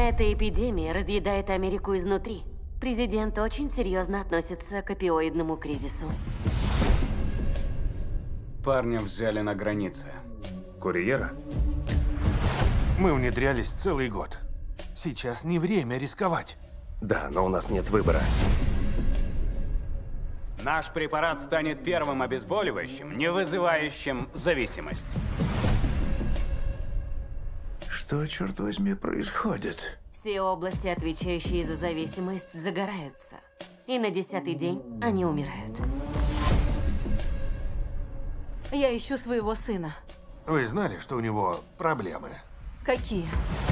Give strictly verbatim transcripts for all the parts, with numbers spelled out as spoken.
Эта эпидемия разъедает Америку изнутри. Президент очень серьезно относится к опиоидному кризису. Парня взяли на границе. Курьера? Мы внедрялись целый год. Сейчас не время рисковать. Да, но у нас нет выбора. Наш препарат станет первым обезболивающим, не вызывающим зависимость. Что, черт возьми, происходит? Все области, отвечающие за зависимость, загораются. И на десятый день они умирают. Я ищу своего сына. Вы знали, что у него проблемы? Какие?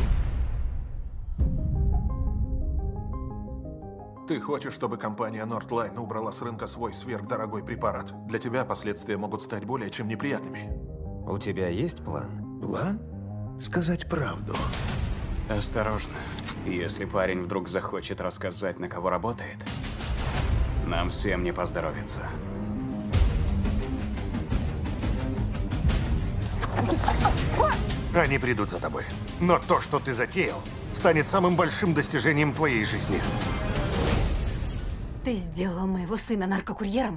Ты хочешь, чтобы компания Nordline убрала с рынка свой сверхдорогой препарат? Для тебя последствия могут стать более чем неприятными. У тебя есть план? План? Сказать правду. Осторожно. Если парень вдруг захочет рассказать, на кого работает, нам всем не поздоровится. Они придут за тобой. Но то, что ты затеял, станет самым большим достижением твоей жизни. Ты сделал моего сына наркокурьером?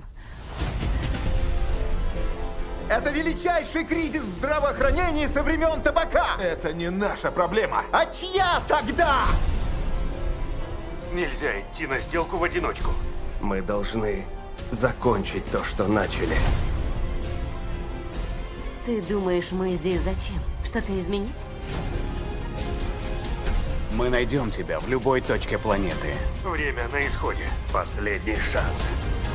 Это величайший кризис в здравоохранении со времен табака! Это не наша проблема. А чья тогда? Нельзя идти на сделку в одиночку. Мы должны закончить то, что начали. Ты думаешь, мы здесь зачем? Что-то изменить? Мы найдем тебя в любой точке планеты. Время на исходе. Последний шанс.